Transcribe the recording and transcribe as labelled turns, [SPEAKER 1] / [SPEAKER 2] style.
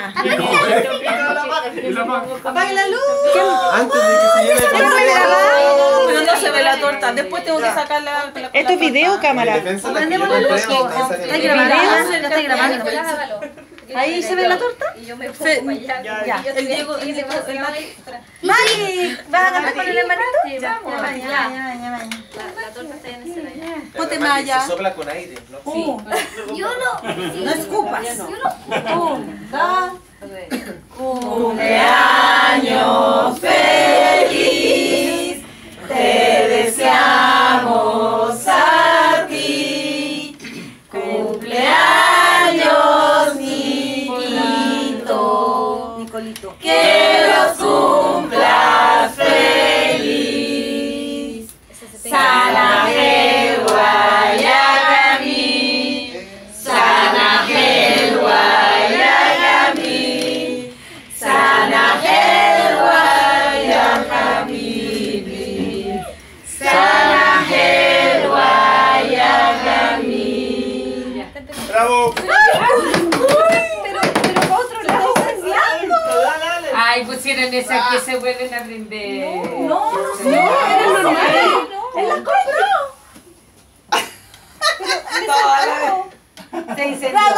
[SPEAKER 1] Apague la luz.
[SPEAKER 2] Antes de que se llene con
[SPEAKER 1] Pero no se ve la torta. Después tengo que sacar la.
[SPEAKER 3] ¿Esto es video o cámara?
[SPEAKER 1] Prendemos la luz. ¿Está grabando? Ahí se ve la torta.
[SPEAKER 4] Y yo me pongo para allá.
[SPEAKER 1] Ya. El Diego,
[SPEAKER 4] Mari, ¿vas a cantar con el hermanito?
[SPEAKER 1] Ya,
[SPEAKER 4] Vamos.
[SPEAKER 1] ya.
[SPEAKER 4] La torta está en ese allá.
[SPEAKER 1] Ponte más allá.
[SPEAKER 2] Se sopla con aire, ¿no?
[SPEAKER 4] Yo no.
[SPEAKER 1] No escupas.
[SPEAKER 5] Cumpleaños feliz, te deseamos a ti. Cumpleaños, Nicolito, que los cumplas feliz. Sana Guayagami, Sana Guayagami, Sana Guayagami, Sana Guayagami.
[SPEAKER 2] ¡Bravo!
[SPEAKER 5] Ay, pusieron esa que se vuelven a aprender.
[SPEAKER 1] No era normal. Él las compró. Se dice